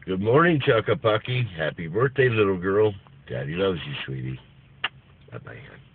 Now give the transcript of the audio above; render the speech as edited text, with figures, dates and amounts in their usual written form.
Good morning, Chakkapaki. Happy birthday, little girl. Daddy loves you, sweetie. Bye-bye, hon.